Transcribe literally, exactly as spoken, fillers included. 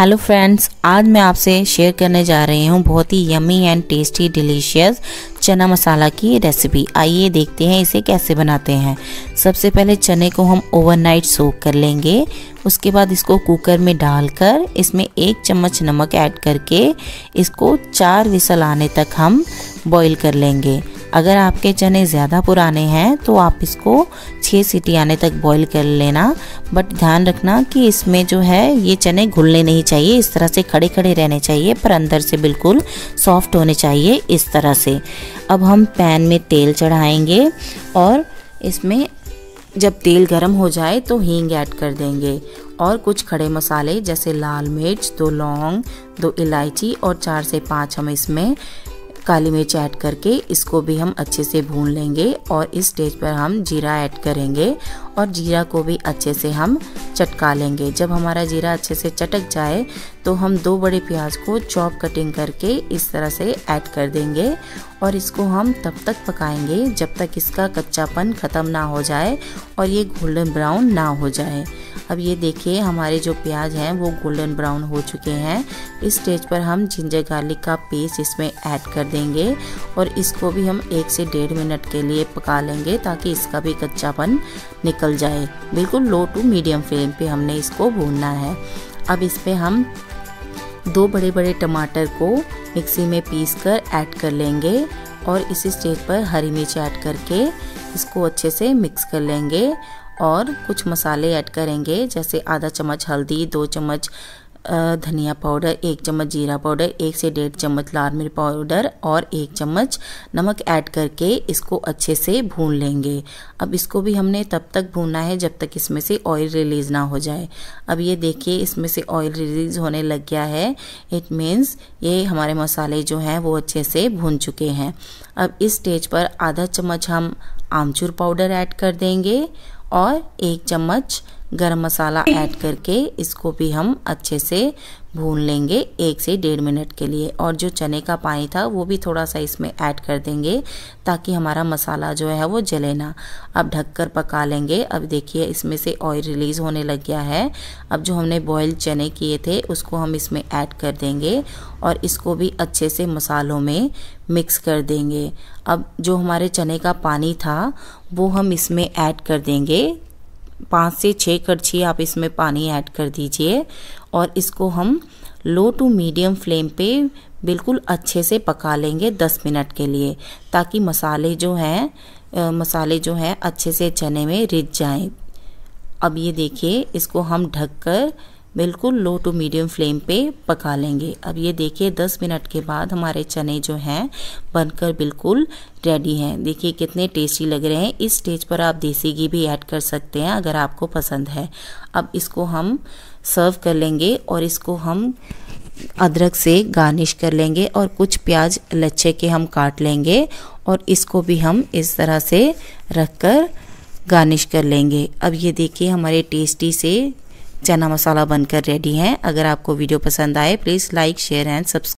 Hello friends, आज मैं आपसे शेयर करने जा रही हूँ बहुत ही yummy and tasty delicious chana masala की रेसिपी। आइए देखते हैं इसे कैसे बनाते हैं। सबसे पहले चने को हम ओवरनाइट सोक कर लेंगे। उसके बाद इसको कुकर में डालकर इसमें एक चम्मच नमक ऐड करके इसको चार विसल आने तक हम बॉईल कर लेंगे। अगर आपके चने ज़्यादा पुराने हैं तो आप इसको छः सीटी आने तक बॉईल कर लेना, बट ध्यान रखना कि इसमें जो है ये चने घुलने नहीं चाहिए, इस तरह से खड़े खड़े रहने चाहिए पर अंदर से बिल्कुल सॉफ्ट होने चाहिए इस तरह से। अब हम पैन में तेल चढ़ाएंगे और इसमें जब तेल गर्म हो जाए तो हींग ऐड कर देंगे और कुछ खड़े मसाले जैसे लाल मिर्च, दो लौंग, दो इलायची और चार से पाँच हम इसमें काली मिर्च ऐड करके इसको भी हम अच्छे से भून लेंगे। और इस स्टेज पर हम जीरा ऐड करेंगे और जीरा को भी अच्छे से हम चटका लेंगे। जब हमारा जीरा अच्छे से चटक जाए तो हम दो बड़े प्याज को चॉप कटिंग करके इस तरह से ऐड कर देंगे और इसको हम तब तक पकाएंगे जब तक इसका कच्चापन ख़त्म ना हो जाए और ये गोल्डन ब्राउन ना हो जाए। अब ये देखिए हमारे जो प्याज हैं वो गोल्डन ब्राउन हो चुके हैं। इस स्टेज पर हम जिंजर गार्लिक का पेस्ट इसमें ऐड कर देंगे और इसको भी हम एक से डेढ़ मिनट के लिए पका लेंगे ताकि इसका भी कच्चापन निकल जाए। बिल्कुल लो टू मीडियम फ्लेम पे हमने इसको भूनना है। अब इस पे हम दो बड़े बड़े टमाटर को मिक्सी में पीस कर ऐड कर लेंगे और इसी स्टेज पर हरी मिर्च ऐड करके इसको अच्छे से मिक्स कर लेंगे और कुछ मसाले ऐड करेंगे जैसे आधा चम्मच हल्दी, दो चम्मच धनिया पाउडर, एक चम्मच जीरा पाउडर, एक से डेढ़ चम्मच लाल मिर्च पाउडर और एक चम्मच नमक ऐड करके इसको अच्छे से भून लेंगे। अब इसको भी हमने तब तक भूनना है जब तक इसमें से ऑयल रिलीज़ ना हो जाए। अब ये देखिए इसमें से ऑयल रिलीज़ होने लग गया है, इट मीन्स ये हमारे मसाले जो हैं वो अच्छे से भून चुके हैं। अब इस स्टेज पर आधा चम्मच हम आमचूर पाउडर ऐड कर देंगे और एक चम्मच गरम मसाला ऐड करके इसको भी हम अच्छे से भून लेंगे एक से डेढ़ मिनट के लिए। और जो चने का पानी था वो भी थोड़ा सा इसमें ऐड कर देंगे ताकि हमारा मसाला जो है वो जले ना। अब ढककर पका लेंगे। अब देखिए इसमें से ऑयल रिलीज़ होने लग गया है। अब जो हमने बॉयल चने किए थे उसको हम इसमें ऐड कर देंगे और इसको भी अच्छे से मसालों में मिक्स कर देंगे। अब जो हमारे चने का पानी था वो हम इसमें ऐड कर देंगे। पाँच से छः कड़छी आप इसमें पानी ऐड कर दीजिए और इसको हम लो टू मीडियम फ्लेम पे बिल्कुल अच्छे से पका लेंगे दस मिनट के लिए ताकि मसाले जो हैं मसाले जो हैं अच्छे से चने में रिझ जाएं। अब ये देखिए इसको हम ढककर बिल्कुल लो टू मीडियम फ्लेम पे पका लेंगे। अब ये देखिए दस मिनट के बाद हमारे चने जो हैं बनकर बिल्कुल रेडी हैं। देखिए कितने टेस्टी लग रहे हैं। इस स्टेज पर आप देसी घी भी ऐड कर सकते हैं अगर आपको पसंद है। अब इसको हम सर्व कर लेंगे और इसको हम अदरक से गार्निश कर लेंगे और कुछ प्याज लच्छे के हम काट लेंगे और इसको भी हम इस तरह से रखकर गार्निश कर लेंगे। अब ये देखिए हमारे टेस्टी से चना मसाला बनकर रेडी हैं। अगर आपको वीडियो पसंद आए please like, share and subscribe.